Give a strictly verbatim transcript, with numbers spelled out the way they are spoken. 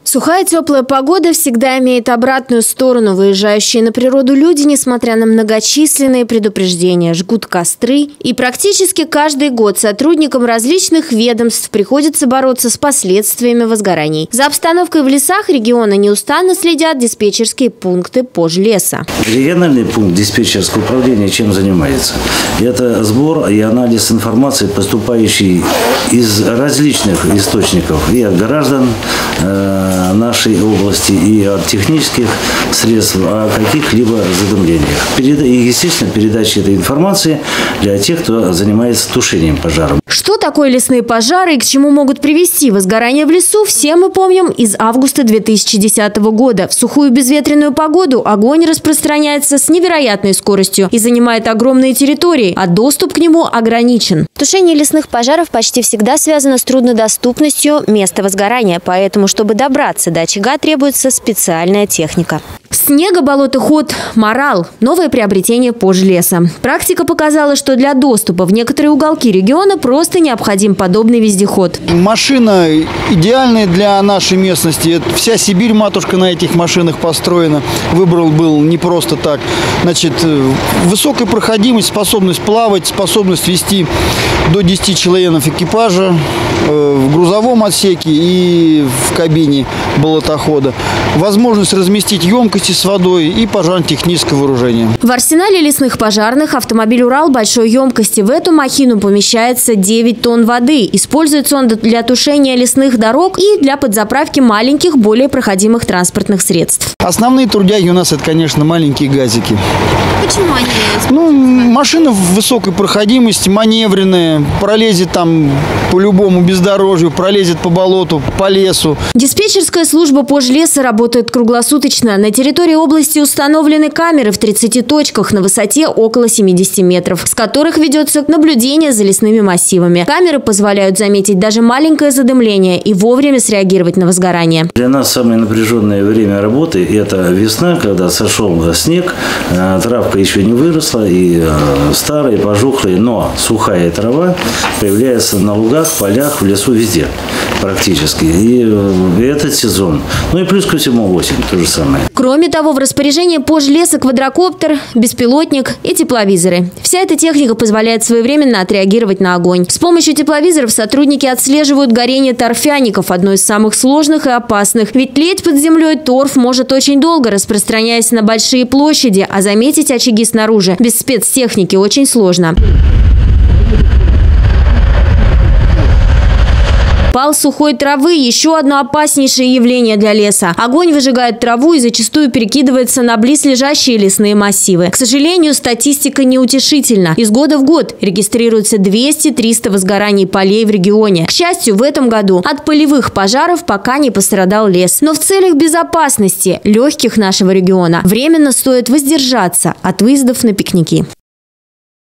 Сухая теплая погода всегда имеет обратную сторону. Выезжающие на природу люди, несмотря на многочисленные предупреждения, жгут костры. И практически каждый год сотрудникам различных ведомств приходится бороться с последствиями возгораний. За обстановкой в лесах региона неустанно следят диспетчерские пункты Пожлеса. Региональный пункт диспетчерского управления чем занимается? Это сбор и анализ информации, поступающей из различных источников, и от граждан э, нашей области, и от технических средств о каких-либо задымлениях. И, естественно, передача этой информации для тех, кто занимается тушением пожаров. Что такое лесные пожары и к чему могут привести возгорания в лесу, все мы помним из августа две тысячи десятого года. В сухую безветренную погоду огонь распространяется с невероятной скоростью и занимает огромные территории, а доступ к нему ограничен. Тушение лесных пожаров почти всегда связано с труднодоступностью места возгорания, поэтому, чтобы добраться до очага, требуется специальная техника. Снегоболотоход «Марал» – новое приобретение Пожлеса. Практика показала, что для доступа в некоторые уголки региона просто необходим подобный вездеход. Машина идеальная для нашей местности. Вся Сибирь, матушка, на этих машинах построена. Выбор был не просто так. Значит, высокая проходимость, способность плавать, способность вести до десяти членов экипажа в грузовом отсеке и в кабине болотохода. Возможность разместить емкости с водой и пожарно-техническое вооружение. В арсенале лесных пожарных автомобиль «Урал» большой емкости. В эту махину помещается девять тонн воды. Используется он для тушения лесных дорог и для подзаправки маленьких, более проходимых транспортных средств. Основные трудяги у нас это, конечно, маленькие газики. Почему они? Ну, машина в высокой проходимости, маневренная, пролезет там по любому бездорожью, пролезет по болоту, по лесу. Диспетчерская служба Пожлеса работает круглосуточно. На территории области установлены камеры в тридцати точках на высоте около семидесяти метров, с которых ведется наблюдение за лесными массивами. Камеры позволяют заметить даже маленькое задымление и вовремя среагировать на возгорание. Для нас самое напряженное время работы – это весна, когда сошел снег, травка еще не выросла, и старая, и пожухлая, но сухая трава появляется на лугах, полях, в лесу, везде практически. И этот сезон, ну и плюс ко всему осень, то же самое. Кроме того, в распоряжении Пожлеса квадрокоптер, беспилотник и тепловизоры. Вся эта техника позволяет своевременно отреагировать на огонь. С помощью тепловизоров сотрудники отслеживают горение торфяников, одно из самых сложных и опасных. Ведь тлеть под землей торф может очень долго, распространяясь на большие площади, а заметить очаги снаружи без спецтехники очень сложно. Пал сухой травы – еще одно опаснейшее явление для леса. Огонь выжигает траву и зачастую перекидывается на близлежащие лесные массивы. К сожалению, статистика неутешительна. Из года в год регистрируется двести-триста возгораний полей в регионе. К счастью, в этом году от полевых пожаров пока не пострадал лес. Но в целях безопасности легких нашего региона временно стоит воздержаться от выездов на пикники.